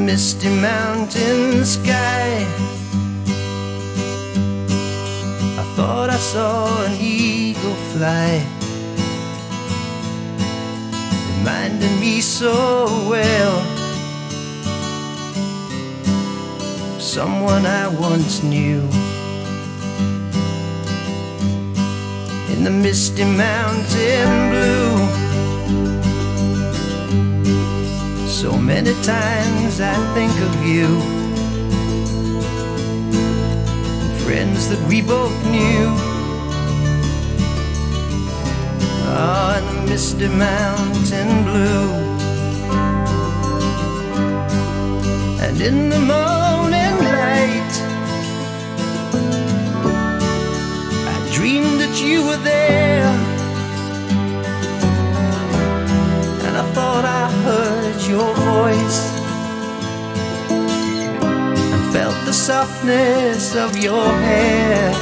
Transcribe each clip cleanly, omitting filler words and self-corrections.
misty mountain sky. I thought I saw an eagle fly, reminding me so well of someone I once knew. In the misty mountain blue, so many times I think of you, friends that we both knew. Oh, in the misty mountain blue, and in the morning light, I dreamed that you were there, and I thought I heard your voice and felt the softness of your hair.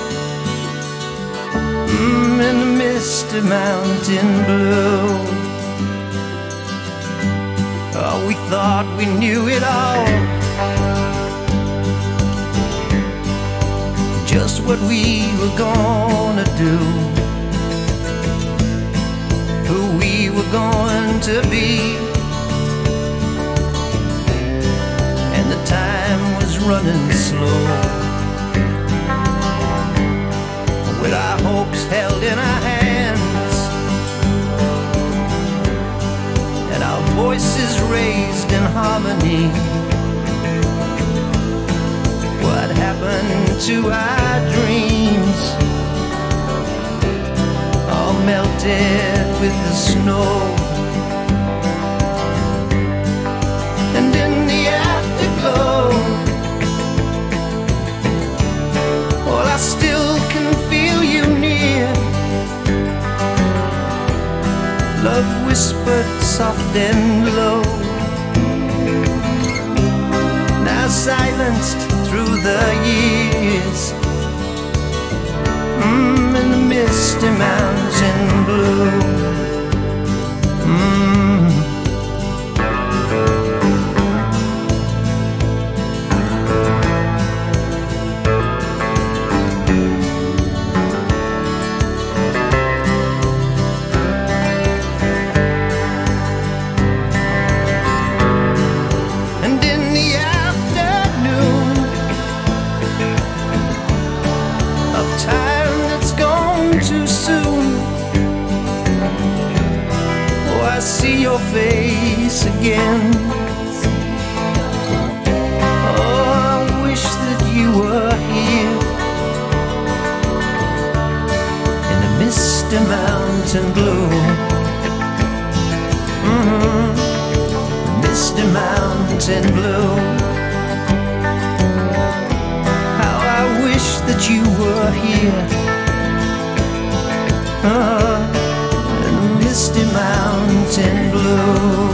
In the misty mountain blue. Oh, we thought we knew it all, just what we were gonna do, who we were going to be. And the time was running slow, with our hopes held in our hands and our voices raised in harmony. What happened to our dreams? All melted with the snow. And in the afterglow, well, I still can feel you near. Love whispered soft and low, now silenced through the years. In the misty mountain blue. I see your face again. Oh, I wish that you were here in the misty mountain blue. Misty mountain blue. How I wish that you were here. Misty mountain blue.